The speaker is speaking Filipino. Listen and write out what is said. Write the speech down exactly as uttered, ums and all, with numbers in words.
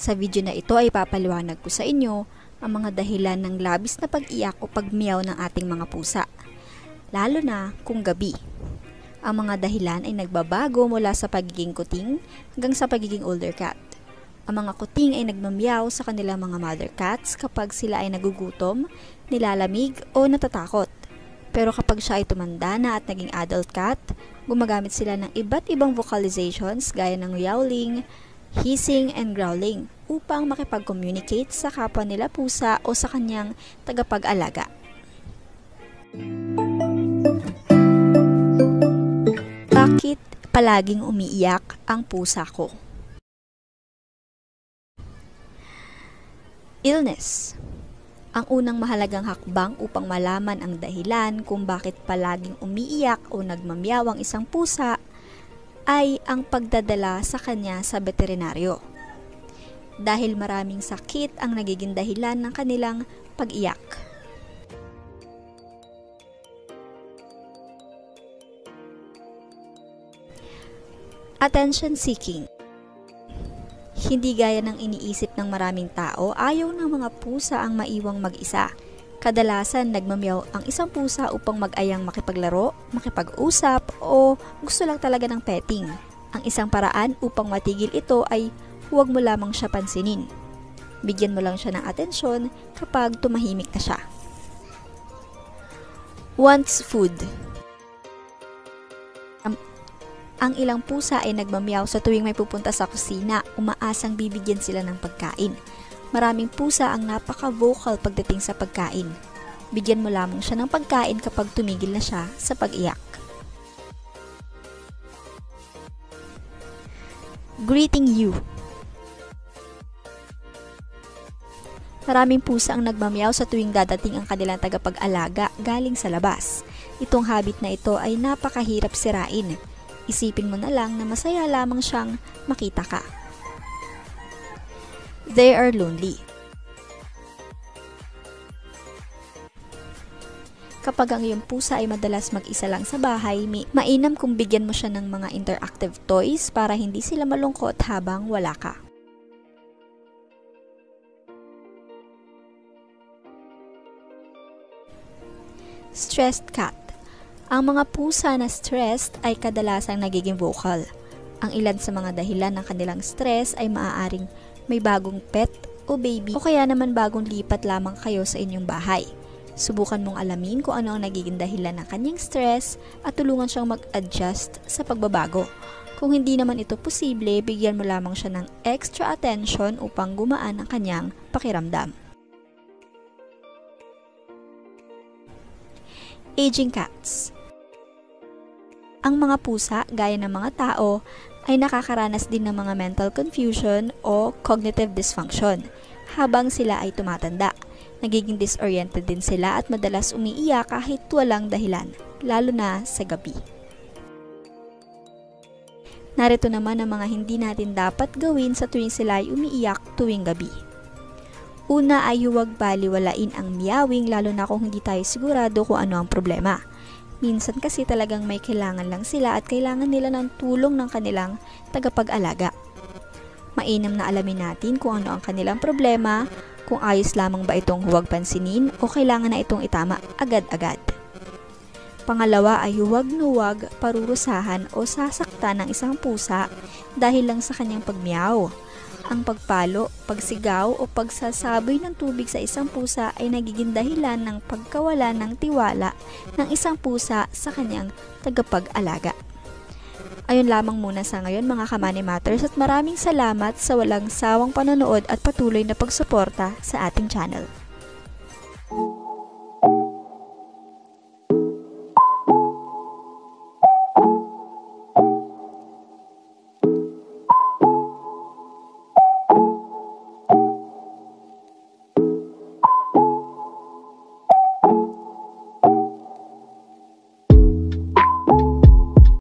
Sa video na ito ay papaliwanag ko sa inyo ang mga dahilan ng labis na pag-iyak o pagmiyaw ng ating mga pusa, lalo na kung gabi. Ang mga dahilan ay nagbabago mula sa pagiging kuting hanggang sa pagiging older cat. Ang mga kuting ay nagmamiyaw sa kanilang mga mother cats kapag sila ay nagugutom, nilalamig o natatakot. Pero kapag siya ay tumanda na at naging adult cat, gumagamit sila ng iba't ibang vocalizations gaya ng yowling, hissing, and growling upang makipag-communicate sa kapwa nila pusa o sa kanyang tagapag-alaga. Bakit palaging umiiyak ang pusa ko? Illness. Ang unang mahalagang hakbang upang malaman ang dahilan kung bakit palaging umiiyak o nagmamyaw ang isang pusa ay ang pagdadala sa kanya sa veterinaryo. Dahil maraming sakit ang nagiging dahilan ng kanilang pag-iyak. Attention seeking. Hindi gaya ng iniisip ng maraming tao, ayaw ng mga pusa ang maiwang mag-isa. Kadalasan nagmamyaw ang isang pusa upang mag-ayang makipaglaro, makipag-usap, o gusto lang talaga ng petting. Ang isang paraan upang matigil ito ay huwag mo lamang siya pansinin. Bigyan mo lang siya ng atensyon kapag tumahimik na siya. Wants food. Ang ilang pusa ay nagmamyaw sa tuwing may pupunta sa kusina, umaasang bibigyan sila ng pagkain. Maraming pusa ang napaka-vocal pagdating sa pagkain. Bigyan mo lamang siya ng pagkain kapag tumigil na siya sa pag-iyak. Greeting you. Maraming pusa ang nagmamyaw sa tuwing dadating ang kanilang tagapag-alaga galing sa labas. Itong habit na ito ay napakahirap sirain. Isipin mo na lang na masaya lamang siyang makita ka. They are lonely. Kapag ang iyong pusa ay madalas mag-isa lang sa bahay, mainam kung bigyan mo siya ng mga interactive toys para hindi sila malungkot habang wala ka. Stressed cat. Ang mga pusa na stressed ay kadalasang nagiging vocal. Ang ilan sa mga dahilan ng kanilang stress ay maaaring may bagong pet o baby o kaya naman bagong lipat lamang kayo sa inyong bahay. Subukan mong alamin kung ano ang nagiging dahilan ng kanyang stress at tulungan siyang mag-adjust sa pagbabago. Kung hindi naman ito posible, bigyan mo lamang siya ng extra attention upang gumaan ang kanyang pakiramdam. Aging cats. Ang mga pusa, gaya ng mga tao, ay nakakaranas din ng mga mental confusion o cognitive dysfunction habang sila ay tumatanda. Nagiging disoriented din sila at madalas umiiyak kahit walang dahilan, lalo na sa gabi. Narito naman ang mga hindi natin dapat gawin sa tuwing sila ay umiiyak tuwing gabi. Una ay huwag baliwalain ang meowing lalo na kung hindi tayo sigurado kung ano ang problema. Minsan kasi talagang may kailangan lang sila at kailangan nila ng tulong ng kanilang tagapag-alaga. Mainam na alamin natin kung ano ang kanilang problema, kung ayos lamang ba itong huwag pansinin o kailangan na itong itama agad-agad. Pangalawa ay huwag na huwag parurusahan o sasaktan ng isang pusa dahil lang sa kanyang pagmiyaw. Ang pagpalo, pagsigaw o pagsasaboy ng tubig sa isang pusa ay nagiging dahilan ng pagkawala ng tiwala ng isang pusa sa kanyang tagapag-alaga. Ayun lamang muna sa ngayon mga Kamani Matters at maraming salamat sa walang sawang panonood at patuloy na pagsuporta sa ating channel.